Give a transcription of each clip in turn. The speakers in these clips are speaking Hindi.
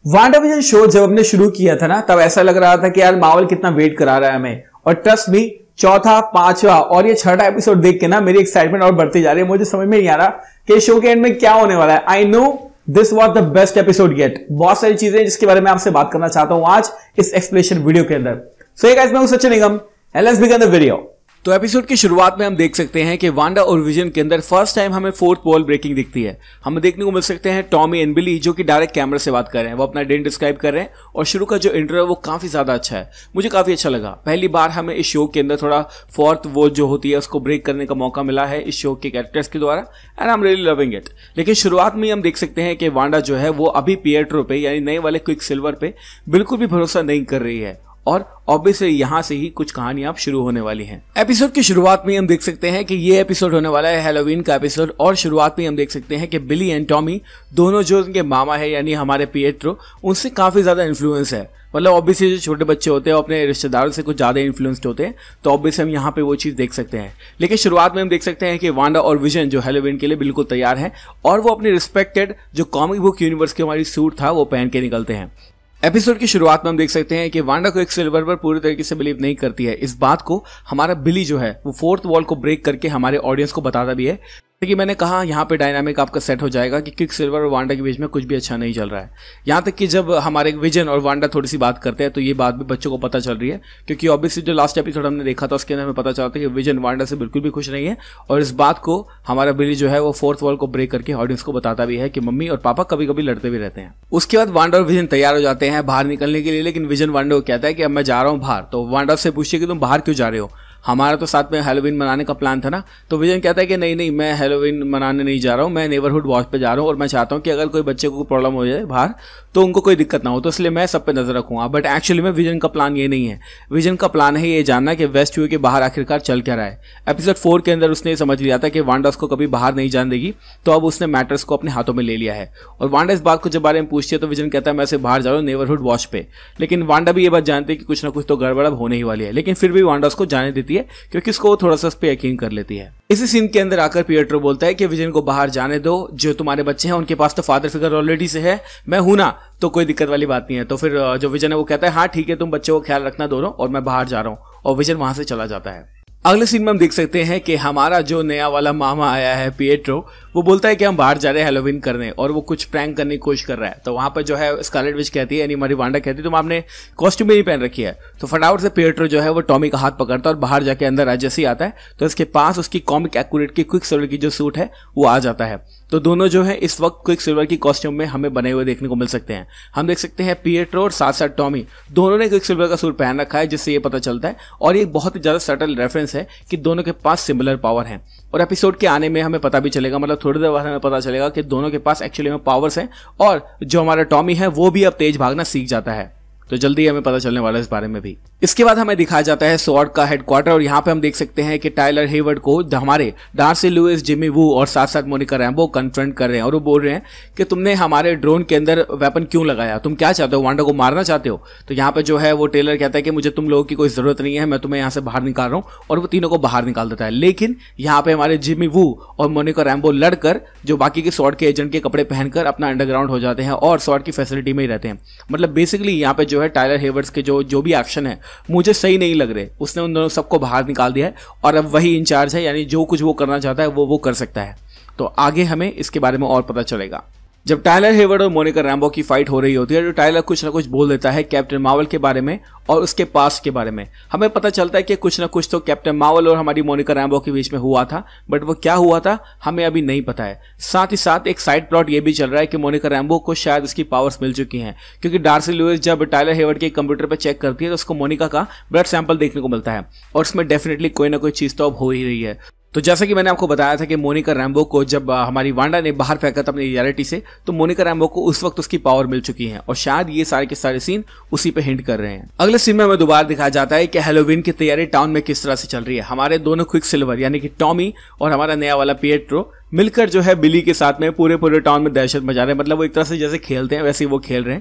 वांडाविजन शो जब हमने शुरू किया था ना, तब ऐसा लग रहा था कि यार मार्वल कितना वेट करा रहा है हमें। और ट्रस्ट मी, चौथा, पांचवा और ये छठा एपिसोड देख के ना मेरी एक्साइटमेंट और बढ़ती जा रही है। मुझे समझ में नहीं आ रहा कि शो के एंड में क्या होने वाला है। I know this was the best episode yet. बहुत सारी चीजें जिसके बारे में आपसे बात करना चाहता हूं आज इस एक्सप्लेनेशन वीडियो के अंदर। सो ये गाइस, मैं हूं Sachin Nigam and let's begin the video. तो एपिसोड की शुरुआत में हम देख सकते हैं कि वांडा और विजन के अंदर फर्स्ट टाइम हमें फोर्थ वॉल ब्रेकिंग दिखती है। हमें देखने को मिल सकते हैं टॉमी एंड बिली जो कि डायरेक्ट कैमरा से बात कर रहे हैं, वो अपना डे डिस्क्राइब कर रहे हैं। और शुरू का जो इंट्रो है वो काफी ज्यादा अच्छा है, मुझे काफी अच्छा लगा। पहली बार हमें इस शो के अंदर थोड़ा फोर्थ वॉल जो होती है उसको ब्रेक करने का मौका मिला है इस शो के कैरेक्टर्स के द्वारा, and I am really loving it. लेकिन शुरुआत में हम देख सकते हैं कि वांडा जो है वो अभी पिएट्रो पे यानी नए वाले क्विक सिल्वर पे बिल्कुल भी भरोसा नहीं कर रही है। और ऑब्वियसली यहां से ही कुछ कहानियां अब शुरू होने वाली हैं। एपिसोड की शुरुआत में हम देख सकते हैं कि ये एपिसोड होने वाला है हैलोवीन का एपिसोड। और शुरुआत में हम देख सकते हैं कि बिली एंड टॉमी दोनों जो उनके मामा है यानी हमारे पिएट्रो, उनसे काफी ज्यादा इन्फ्लुएंस है। मतलब ऑब्वियसली जो छोटे बच्चे होते हैं अपने रिश्तेदारों से कुछ ज्यादा इन्फ्लुएंस्ड होते हैं, तो ऑब्वियसली हम यहाँ पे वो चीज देख सकते हैं। लेकिन शुरुआत में हम देख सकते हैं कि वांडा और विजन जो हैलोवीन के लिए बिल्कुल तैयार हैं और वो अपने रिस्पेक्टेड जो कॉमिक बुक यूनिवर्स की हमारी सूट था वो पहन के निकलते हैं। एपिसोड की शुरुआत में हम देख सकते हैं कि वांडा को एक सिल्वर पर पूरी तरीके से बिलीव नहीं करती है। इस बात को हमारा बिली जो है वो फोर्थ वॉल को ब्रेक करके हमारे ऑडियंस को बताता भी है कि मैंने कहा यहाँ पे डायनामिक आपका सेट हो जाएगा कि क्विक सिल्वर और वांडा के बीच में कुछ भी अच्छा नहीं चल रहा है। यहाँ तक कि जब हमारे विजन और वांडा थोड़ी सी बात करते हैं तो ये बात भी बच्चों को पता चल रही है, क्योंकि ऑब्वियसली जो लास्ट एपिसोड हमने देखा था उसके अंदर हमें पता चलता है कि विजन वांडा से बिल्कुल भी खुश नहीं है। और इस बात को हमारा बिली जो है वो फोर्थ वॉल को ब्रेक करके ऑडियंस को बताता भी है कि मम्मी और पापा कभी कभी लड़ते भी रहते हैं। उसके बाद वांडा और विजन तैयार हो जाते हैं बाहर निकलने के लिए, लेकिन विजन वांडा को कहता है कि अब मैं जा रहा हूँ बाहर। तो वांडा से पूछिए कि तुम बाहर क्यों जा रहे हो, हमारा तो साथ में हैलोवीन मनाने का प्लान था ना। तो विजन कहता है कि नहीं मैं हैलोवीन मनाने नहीं जा रहा हूँ, मैं नेबरहुड वॉच पे जा रहा हूँ और मैं चाहता हूँ कि अगर कोई बच्चे को प्रॉब्लम हो जाए बाहर तो उनको कोई दिक्कत ना हो, तो इसलिए मैं सब पे नजर रखूंगा। बट एक्चुअली में विजन का प्लान ये नहीं है। विजन का प्लान है ये जानना कि वेस्ट व्यू के बाहर आखिरकार चल क्या रहा है। एपिसोड 4 के अंदर उसने समझ लिया था कि वांडा उसको कभी बाहर नहीं जाने देगी, तो अब उसने मैटर्स को अपने हाथों में ले लिया है। और वांडा इस बात को जब बारे में पूछती है तो विजन कहता है मैं ऐसे बाहर जा रहा हूँ नेबरहुड वॉच पे। लेकिन वांडा भी ये बात जानती है कि कुछ ना कुछ तो गड़बड़ होने ही वाली है, लेकिन फिर भी वांडा उसको जाने देती है क्योंकि उसको थोड़ा सा उस पर यकीन कर लेती है। इसी सीन के अंदर आकर पिएट्रो बोलता है कि विजन को बाहर जाने दो, जो तुम्हारे बच्चे हैं उनके पास तो फादर फिगर ऑलरेडी से है, मैं हूं ना, तो कोई दिक्कत वाली बात नहीं है। तो फिर जो विजन है वो कहता है हाँ ठीक है, तुम बच्चों को ख्याल रखना दोनों, और मैं बाहर जा रहा हूं। और विजन वहां से चला जाता है। अगले सीन में हम देख सकते हैं कि हमारा जो नया वाला मामा आया है पिएट्रो, वो बोलता है कि हम बाहर जा रहे हैं हैलोवीन करने, और वो कुछ प्रैंक करने की कोशिश कर रहा है। तो वहां पर जो है स्कारलेट विच कहती है यानी हमारी वांडा कहती है तुम आपने कॉस्ट्यूम भी नहीं पहन रखी है। तो फटाफट से पिएट्रो जो है वो टॉमी का हाथ पकड़ता है और बाहर जाके अंदर आज जैसे ही आता है तो इसके पास उसकी कॉमिक एक्यूरेट की क्विक सिल्वर की जो सूट है वो आ जाता है। तो दोनों जो है इस वक्त क्विक सिल्वर की कॉस्ट्यूम में हमें बने हुए देखने को मिल सकते हैं। हम देख सकते हैं पिएट्रो और साथ साथ टॉमी दोनों ने क्विक सिल्वर का सूट पहन रखा है, जिससे ये पता चलता है। और ये बहुत ही ज्यादा सटल रेफरेंस है कि दोनों के पास सिमिलर पावर है। और एपिसोड के आने में हमें पता भी चलेगा, मतलब थोड़ी देर बाद हमें पता चलेगा कि दोनों के पास एक्चुअली में पावर्स हैं। और जो हमारा टॉमी है वो भी अब तेज भागना सीख जाता है, तो जल्दी हमें पता चलने वाला है इस बारे में भी। इसके बाद हमें दिखाया जाता है स्वॉर्ड का हेडक्वार्टर, और यहाँ पे हम देख सकते हैं कि टाइलर हेवर्ड को हमारे डार्सी लुइस, जिमी वू और साथ साथ मोनिका रैम्बो कन्फ्रंट कर रहे हैं। और वो बोल रहे हैं कि तुमने हमारे ड्रोन के अंदर वेपन क्यों लगाया, तुम क्या चाहते हो, वांडा को मारना चाहते हो। तो यहाँ पे जो है वो टेलर कहता है कि मुझे तुम लोगों की कोई जरूरत नहीं है, मैं तुम्हें यहाँ से बाहर निकाल रहा हूँ। और वो तीनों को बाहर निकाल देता है। लेकिन यहाँ पे हमारे जिमी वू और मोनिका रैम्बो लड़कर जो बाकी के स्वॉर्ड के एजेंट के कपड़े पहनकर अपना अंडरग्राउंड हो जाते हैं और स्वॉर्ड की फैसिलिटी में ही रहते हैं। मतलब बेसिकली यहाँ पे जो है टाइलर हेवर्ड्स के जो भी एक्शन है मुझे सही नहीं लग रहे। उसने उन दोनों सबको बाहर निकाल दिया है और अब वही इंचार्ज है, यानी जो कुछ वो करना चाहता है वो कर सकता है। तो आगे हमें इसके बारे में और पता चलेगा। जब टाइलर हेवर्ड और मोनिका रैम्बो की फाइट हो रही होती है तो टाइलर कुछ ना कुछ बोल देता है कैप्टन मार्वल के बारे में और उसके पास्ट के बारे में। हमें पता चलता है कि कुछ ना कुछ तो कैप्टन मार्वल और हमारी मोनिका रैम्बो के बीच में हुआ था, बट वो क्या हुआ था हमें अभी नहीं पता है। साथ ही साथ एक साइड प्लॉट ये भी चल रहा है कि मोनिका रैम्बो को शायद उसकी पावर्स मिल चुकी हैं, क्योंकि डार्सी लुइस जब टाइलर हेवर्ड के कंप्यूटर पर चेक करती है तो उसको मोनिका का ब्लड सैंपल देखने को मिलता है, और उसमें डेफिनेटली कोई ना कोई चीज तो अब हो ही रही है। तो जैसा कि मैंने आपको बताया था कि मोनिका रैम्बो को जब हमारी वांडा ने बाहर फेंका था अपनी रियलिटी से, तो मोनिका रैम्बो को उस वक्त उसकी पावर मिल चुकी है, और शायद ये सारे के सारे सीन उसी पे हिंट कर रहे हैं। अगले सीन में हमें दोबारा दिखाया जाता है कि हैलोवीन की तैयारी टाउन में किस तरह से चल रही है। हमारे दोनों क्विक सिल्वर यानी कि टॉमी और हमारा नया वाला पिएट्रो मिलकर जो है बिली के साथ में पूरे टाउन में दहशत मचा रहे हैं। मतलब वो एक तरह से जैसे खेलते हैं वैसे ही वो खेल रहे हैं।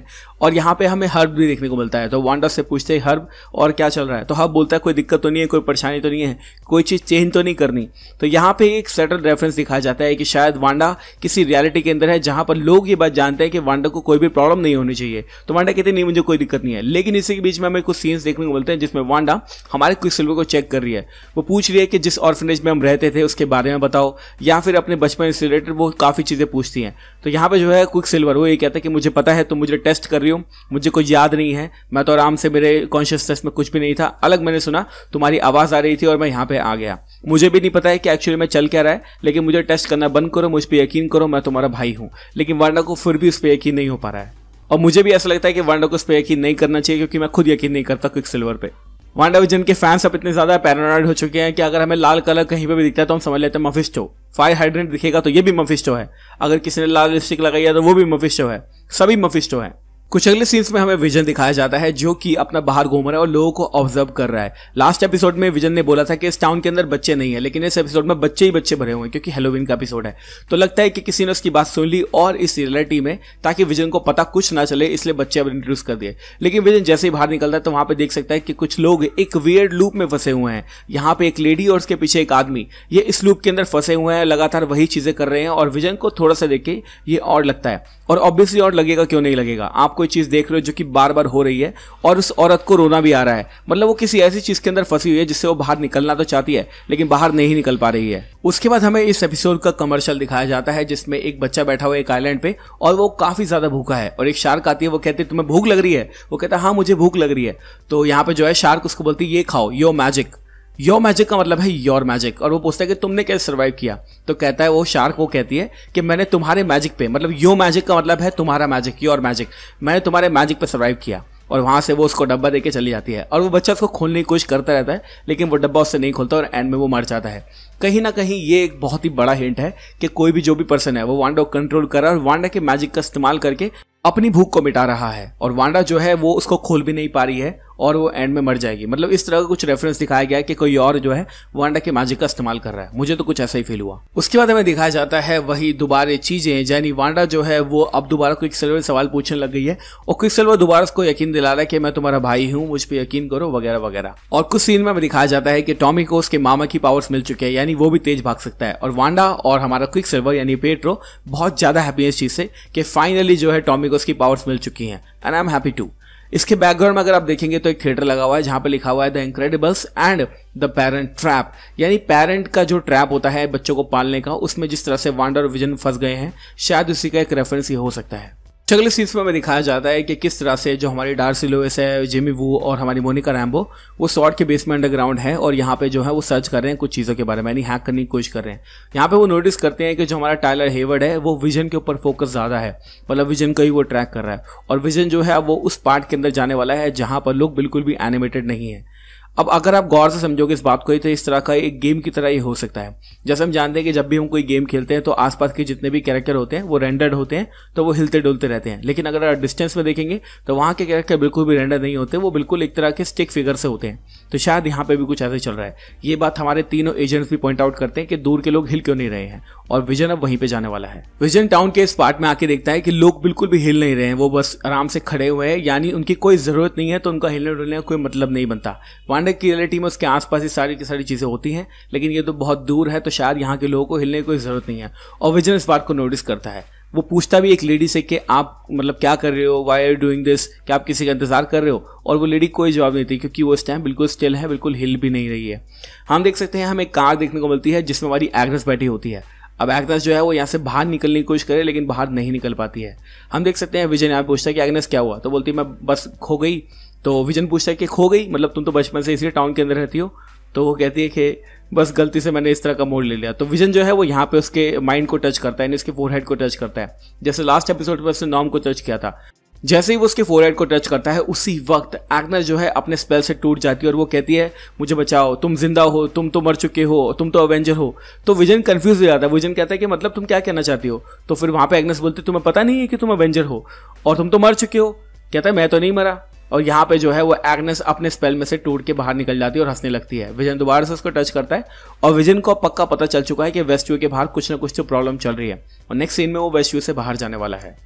और यहाँ पे हमें हर्ब भी देखने को मिलता है। तो वांडा से पूछते हैं हर्ब और क्या चल रहा है, तो हर्ब बोलता है कोई दिक्कत तो नहीं है, कोई परेशानी तो नहीं है, कोई चीज़ चेंज तो नहीं करनी। तो यहाँ पे एक सटल रेफरेंस दिखाया जाता है कि शायद वांडा किसी रियलिटी के अंदर है जहाँ पर लोग ये बात जानते हैं कि वांडा को कोई भी प्रॉब्लम नहीं होनी चाहिए। तो वांडा कहते नहीं मुझे कोई दिक्कत नहीं है। लेकिन इसी के बीच में हमें कुछ सीन्स देखने को मिलते हैं जिसमें वांडा हमारे क्विकसिल्वर को चेक कर रही है। वो पूछ रही है कि जिस ऑर्फनेज में हम रहते थे उसके बारे में बताओ, या फिर अपने बचपन से रिलेटेड वो काफ़ी चीज़ें पूछती हैं। तो यहाँ पे जो है क्विकसिल्वर वो ये कहता है कि मुझे पता है तुम मुझे टेस्ट कर रही हो, मुझे कोई याद नहीं है, मैं तो आराम से, मेरे कॉन्शियसनेस में कुछ भी नहीं था, अलग मैंने सुना तुम्हारी आवाज़ आ रही थी और मैं यहाँ पे आ गया। मुझे भी नहीं पता है कि एक्चुअली में चल क्या रहा है, लेकिन मुझे टेस्ट करना बंद करो, मुझ पर यकीन करो, मैं तुम्हारा भाई हूँ। लेकिन वांडा को फिर भी उस पर यकीन नहीं हो पा रहा है और मुझे भी ऐसा लगता है कि वांडा को उस पर यकीन नहीं करना चाहिए क्योंकि मैं खुद यकीन नहीं करता क्विकसिल्वर पे। वांडाविजन के फैंस अब इतने ज्यादा पैरानॉइड हो चुके हैं कि अगर हमें लाल कलर कहीं पे भी दिखता है तो हम समझ लेते हैं मफिस्टो। फायर हाइड्रेंट दिखेगा तो ये भी मफिस्टो है, अगर किसी ने लाल लिपस्टिक लगाई है तो वो भी मफिस्टो है, सभी मफिस्टो है। कुछ अगले सीन्स में हमें विजन दिखाया जाता है जो कि अपना बाहर घूम रहा है और लोगों को ऑब्जर्व कर रहा है। लास्ट एपिसोड में विजन ने बोला था कि इस टाउन के अंदर बच्चे नहीं है, लेकिन इस एपिसोड में बच्चे ही बच्चे भरे हुए हैं क्योंकि हैलोवीन का एपिसोड है। तो लगता है कि किसी ने उसकी बात सुन ली और इस रियलिटी में ताकि विजन को पता कुछ ना चले इसलिए बच्चे अब इंट्रोड्यूस कर दिए। लेकिन विजन जैसे ही बाहर निकलता है तो वहां पे देख सकता है कि कुछ लोग एक वियर्ड लूप में फंसे हुए हैं। यहाँ पे एक लेडी और उसके पीछे एक आदमी ये इस लूप के अंदर फंसे हुए हैं, लगातार वही चीजें कर रहे हैं और विजन को थोड़ा सा देख के ये और लगता है। और ऑब्वियसली और लगेगा, क्यों नहीं लगेगा। आप कोई चीज देख रहे हो जो कि बार बार हो रही है और उस औरत को रोना भी आ रहा है, मतलब वो किसी ऐसी चीज के अंदर फंसी हुई है जिससे वो बाहर निकलना तो चाहती है लेकिन बाहर नहीं निकल पा रही है। उसके बाद हमें इस एपिसोड का कमर्शियल दिखाया जाता है जिसमें एक बच्चा बैठा हुआ है एक आइलैंड पे और वो काफी ज्यादा भूखा है और एक शार्क आती है, वो कहती है तुम्हें भूख लग रही है, वो कहता है हाँ मुझे भूख लग रही है। तो यहाँ पे जो है शार्क उसको बोलती है ये खाओ, योर मैजिक। योर मैजिक का मतलब है योर मैजिक, और वो पूछता है कि तुमने कैसे सर्वाइव किया। तो कहता है वो शार्क, वो कहती है कि मैंने तुम्हारे मैजिक पे, मतलब योर मैजिक का मतलब है तुम्हारा मैजिक, योर मैजिक, मैंने तुम्हारे मैजिक पे सर्वाइव किया। और वहां से वो उसको डब्बा देके चली जाती है और वो बच्चा उसको खोलने की कोशिश करता रहता है लेकिन वो डब्बा उससे नहीं खोलता और एंड में वो मर जाता है। कहीं ना कहीं ये एक बहुत ही बड़ा हिंट है कि कोई भी जो भी पर्सन है वो वांडा को कंट्रोल कर रहा है और वांडा के मैजिक का इस्तेमाल करके अपनी भूख को मिटा रहा है और वांडा जो है वो उसको खोल भी नहीं पा रही है और वो एंड में मर जाएगी। मतलब इस तरह का कुछ रेफरेंस दिखाया गया है कि कोई और जो है वांडा के मैजिक का इस्तेमाल कर रहा है। मुझे तो कुछ ऐसा ही फील हुआ। उसके बाद हमें दिखाया जाता है वही दोबारा चीजें, यानी वांडा जो है वो अब दोबारा क्विकसिल्वर सवाल पूछने लग गई है और क्विकसिल्वर दोबारा उसको यकीन दिला रहा है कि मैं तुम्हारा भाई हूँ, मुझ पर यकीन करो वगैरह वगैरह। और कुछ सीन में हमें दिखाया जाता है कि टॉमी को उसके मामा की पावर्स मिल चुके हैं, यानी वो भी तेज भाग सकता है और वांडा और हमारा क्विकसिल्वर यानी पेट्रो बहुत ज्यादा हैप्पी है इस चीज से कि फाइनली जो है टॉमी को उसकी पावर्स मिल चुकी हैं and I am happy to. इसके बैकग्राउंड में अगर आप देखेंगे तो एक थिएटर लगा हुआ है जहां पे लिखा हुआ है the Incredibles and the Parent Trap, यानी पेरेंट का जो ट्रैप होता है बच्चों को पालने का, उसमें जिस तरह से वांडा और विजन फंस गए हैं शायद उसी का एक रेफरेंस ही हो सकता है। अगले सीन्स में हमें दिखाया जाता है कि किस तरह से जो हमारी डार्सी लोइस है, जिमी वू और हमारी मोनिका रैम्बो वो सॉर्ट के बेस में अंडरग्राउंड है और यहाँ पे जो है वो सर्च कर रहे हैं कुछ चीज़ों के बारे में, यानी हैक करने की कोशिश कर रहे हैं। यहाँ पे वो नोटिस करते हैं कि जो हमारा टाइलर हेवर्ड है वो विजन के ऊपर फोकस ज़्यादा है, मतलब विजन को ही वो ट्रैक कर रहा है और विजन जो है वो उस पार्ट के अंदर जाने वाला है जहाँ पर लोग बिल्कुल भी एनिमेटेड नहीं है। अब अगर आप गौर से समझोगे इस बात को तो इस तरह का एक गेम की तरह ही हो सकता है। जैसे हम जानते हैं कि जब भी हम कोई गेम खेलते हैं तो आसपास के जितने भी कैरेक्टर होते हैं वो रेंडर्ड होते हैं, तो वो हिलते डुलते रहते हैं। लेकिन अगर आप डिस्टेंस में देखेंगे तो वहाँ के कैरेक्टर बिल्कुल भी रेंडर नहीं होते, वो बिल्कुल एक तरह के स्टिक फिगर से होते हैं। तो शायद यहाँ पे भी कुछ ऐसा चल रहा है। ये बात हमारे तीनों एजेंट्स भी पॉइंट आउट करते हैं कि दूर के लोग हिल क्यों नहीं रहे हैं और विजन अब वहीं पे जाने वाला है। विजन टाउन के इस पार्ट में आके देखता है कि लोग बिल्कुल भी हिल नहीं रहे हैं, वो बस आराम से खड़े हुए हैं, यानी उनकी कोई जरूरत नहीं है तो उनका हिलने डुलने का कोई मतलब नहीं बनता। वांडा की रियलिटी में उसके आसपास ही सारी की सारी चीजें होती हैं, लेकिन ये तो बहुत दूर है तो शायद यहाँ के लोगों को हिलने की कोई जरूरत नहीं है। और विजन इस बात को नोटिस करता है। वो पूछता भी एक लेडी से कि आप मतलब क्या कर रहे हो, वाई आर डूइंग दिस, क्या आप किसी का इंतजार कर रहे हो, और वो लेडी कोई जवाब नहीं थी क्योंकि वो इस टाइम बिल्कुल स्टिल है, बिल्कुल हिल भी नहीं रही है। हम देख सकते हैं हमें कार देखने को मिलती है जिसमें हमारी एग्नेस बैठी होती है। अब एग्नेस जो है वो यहाँ से बाहर निकलने की कोशिश करे लेकिन बाहर नहीं निकल पाती है। हम देख सकते हैं विजन यहाँ पूछता है कि एग्नेस क्या हुआ, तो बोलती है मैं बस खो गई। तो विजन पूछता है कि खो गई मतलब तुम तो बचपन से इसलिए टाउन के अंदर रहती हो, तो वो कहती है कि बस गलती से मैंने इस तरह का मोड़ ले लिया। तो विजन जो है वो यहाँ पे उसके माइंड को टच करता है, इसके फोरहेड को टच करता है, जैसे लास्ट एपिसोड में उसने नॉर्म को टच किया था। जैसे ही वो उसके फोरहेड को टच करता है उसी वक्त एग्नेस जो है अपने स्पेल से टूट जाती है और वो कहती है मुझे बचाओ, तुम जिंदा हो, तुम तो मर चुके हो, तुम तो अवेंजर हो। तो विजन कंफ्यूज हो जाता है। विजन कहता है कि मतलब तुम क्या कहना चाहती हो। तो फिर वहां पे एग्नेस बोलती तुम्हें पता नहीं है कि तुम अवेंजर हो और तुम तो मर चुके हो। कहता है मैं तो नहीं मरा। और यहाँ पे जो है वो एग्नेस अपने स्पेल में से टूट के बाहर निकल जाती है और हंसने लगती है। विजन दोबारा से उसको टच करता है और विजन को पक्का पता चल चुका है कि वेस्टव्यू के बाहर कुछ ना कुछ तो प्रॉब्लम चल रही है और नेक्स्ट सीन में वो वेस्टव्यू से बाहर जाने वाला है।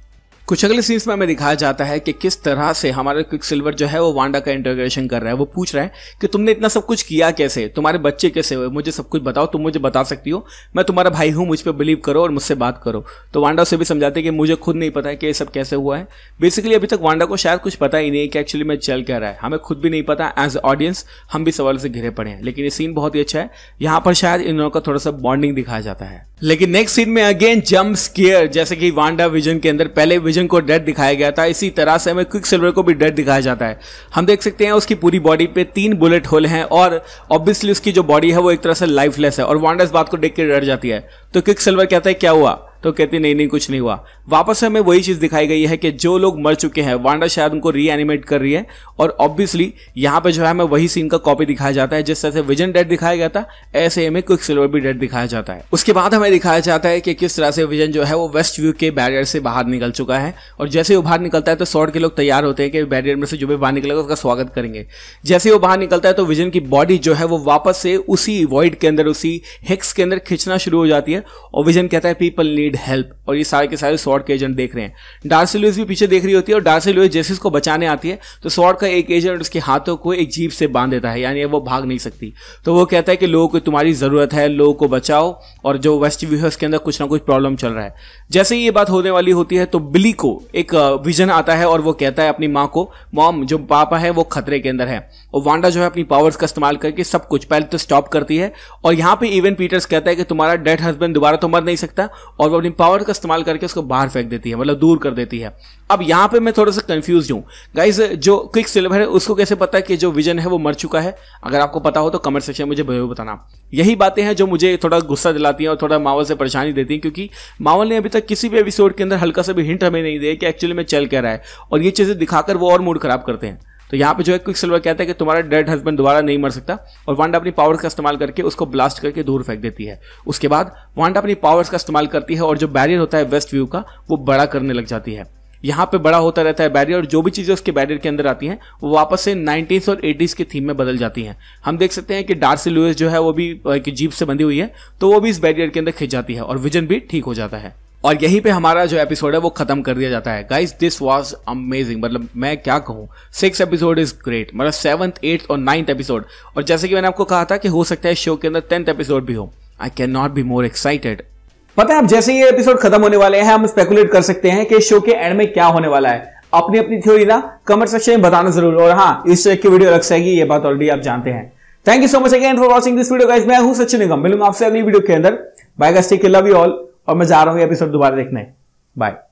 कुछ अगले सीन्स में हमें दिखाया जाता है कि किस तरह से हमारा क्विकसिल्वर जो है वो वांडा का इंटरोगेशन कर रहा है। वो पूछ रहा है कि तुमने इतना सब कुछ किया कैसे, तुम्हारे बच्चे कैसे हुए, मुझे सब कुछ बताओ, तुम मुझे बता सकती हो, मैं तुम्हारा भाई हूं, मुझ पर बिलीव करो और मुझसे बात करो। तो वांडा उसे भी समझाते कि मुझे खुद नहीं पता है कि ये सब कैसे हुआ है। बेसिकली अभी तक वांडा को शायद कुछ पता ही नहीं है कि एक्चुअली में चल क्या रहा है। हमें खुद भी नहीं पता, एज ऑडियंस हम भी सवाल से घिरे पड़े हैं। लेकिन ये सीन बहुत ही अच्छा है, यहाँ पर शायद इन दोनों का थोड़ा सा बॉन्डिंग दिखाया जाता है। लेकिन नेक्स्ट सीन में अगेन जंप स्केयर, जैसे कि वांडा विजन के अंदर पहले विजन को डेड दिखाया गया था, इसी तरह से हमें क्विकसिल्वर को भी डेड दिखाया जाता है। हम देख सकते हैं उसकी पूरी बॉडी पे 3 बुलेट होल हैं और ऑब्वियसली उसकी जो बॉडी है वो एक तरह से लाइफलेस है। और वांडा इस बात को देख के डर जाती है। तो क्विकसिल्वर कहता है क्या हुआ, तो कहती नहीं कुछ नहीं हुआ। वापस से हमें वही चीज दिखाई गई है कि जो लोग मर चुके हैं वांडा शायद उनको रीएनिमेट कर रही है। और ऑब्वियसली यहाँ पे जो है हमें वही सीन का कॉपी दिखाया जाता है। जिस तरह से विजन डेड दिखाया गया था ऐसे हमें क्विकसिल्वर भी डेड दिखाया जाता है। उसके बाद हमें दिखाया जाता है कि किस तरह से विजन जो है वो वेस्ट व्यू के बैरियर से बाहर निकल चुका है। और जैसे वो बाहर निकलता है तो स्वॉर्ड के लोग तैयार होते हैं कि बैरियर में से जो भी बाहर निकलेगा उसका स्वागत करेंगे। जैसे वो बाहर निकलता है तो विजन की बॉडी जो है वो वापस से उसी वॉइड के अंदर, उसी हेक्स के अंदर खींचना शुरू हो जाती है। और विजन कहता है पीपल नीड हेल्प। और ये सारे के सारे स्वॉर्ड के एजेंट देख रहे हैं। डार्सी लुइस भी पीछे देख रही होती है और डार्सी लुइस जैसे इसको बचाने आती है तो स्वॉर्ड का एक एजेंट उसके हाथों को एक जीप से बांध देता है, यानी वो भाग नहीं सकती। तो वो कहता है कि लोगों को तुम्हारी जरूरत है, लोगों को बचाओ, और जो वेस्ट व्यू है उसके अंदर कुछ ना कुछ प्रॉब्लम चल रहा है। जैसे ही ये बात होने वाली होती है तो बिली को एक विजन आता है और वो कहता है अपनी माँ को, मॉम जो पापा है वो खतरे के अंदर है। और वांडा जो है अपनी पावर्स का इस्तेमाल करके सब कुछ पहले तो स्टॉप करती है। और यहाँ पे इवन पीटर्स कहता है कि तुम्हारा डेड हस्बैंड दोबारा तो मर नहीं सकता, और वो अपनी पावर का इस्तेमाल करके उसको बाहर फेंक देती है, मतलब दूर कर देती है। अब यहाँ पे मैं थोड़ा सा कंफ्यूज हूँ गाइस, जो क्विकसिल्वर है उसको कैसे पता है कि जो विजन है वो मर चुका है? अगर आपको पता हो तो कमेंट सेक्शन में मुझे जरूर बताना। यही बातें हैं जो मुझे थोड़ा गुस्सा दिलाती हैं और थोड़ा मावल से परेशानी देती हैं, क्योंकि मावल ने अभी तक किसी भी एपिसोड के अंदर हल्का सा भी हिंट हमें नहीं दिया कि एक्चुअली में चल क्या रहा है, और ये चीजें दिखाकर वो और मूड खराब करते हैं। तो यहाँ पे जो है क्विकसिल्वर कहता है कि तुम्हारा डेड हस्बैंड दोबारा नहीं मर सकता, और वांडा अपनी पावर्स का इस्तेमाल करके उसको ब्लास्ट करके दूर फेंक देती है। उसके बाद वांडा अपनी पावर्स का इस्तेमाल करती है और जो बैरियर होता है वेस्ट व्यू का वो बड़ा करने लग जाती है। यहाँ पे बड़ा होता रहता है बैरियर, और जो भी चीजें उसके बैरियर के अंदर आती हैं वो वापस से 90s और 80s के थीम में बदल जाती हैं। हम देख सकते हैं कि डार्सी लुइस जो है वो भी एक जीप से बंधी हुई है, तो वो भी इस बैरियर के अंदर खिंच जाती है और विजन भी ठीक हो जाता है। और यहीं पे हमारा जो एपिसोड है वो खत्म कर दिया जाता है। गाइस दिस वाज अमेजिंग, मतलब मैं क्या कहूँ, 6 एपिसोड इज ग्रेट, मतलब 7th, 8th और 9th एपिसोड। और जैसे कि मैंने आपको कहा था कि हो सकता है शो के अंदर 10th एपिसोड भी हो। I can not be more excited. पता है अब जैसे ये एपिसोड खत्म होने वाले हैं हम स्पेकुलेट कर सकते हैं कि शो के एंड में क्या होने वाला है। अपनी अपनी थ्योरी ना कमेंट सेक्शन में बताना जरूर। और हाँ, इस तरह की वीडियो अलग से आएगी, ये बात ऑलरेडी आप जानते हैं। Thank you so much again for watching this video guys. मैं हूं सचिन निगम, मिलूंगा आपसे अगली वीडियो के अंदर। Bye guys, take care, love you all. और मैं जा रहा हूं एपिसोड दोबारा देखने। बाय।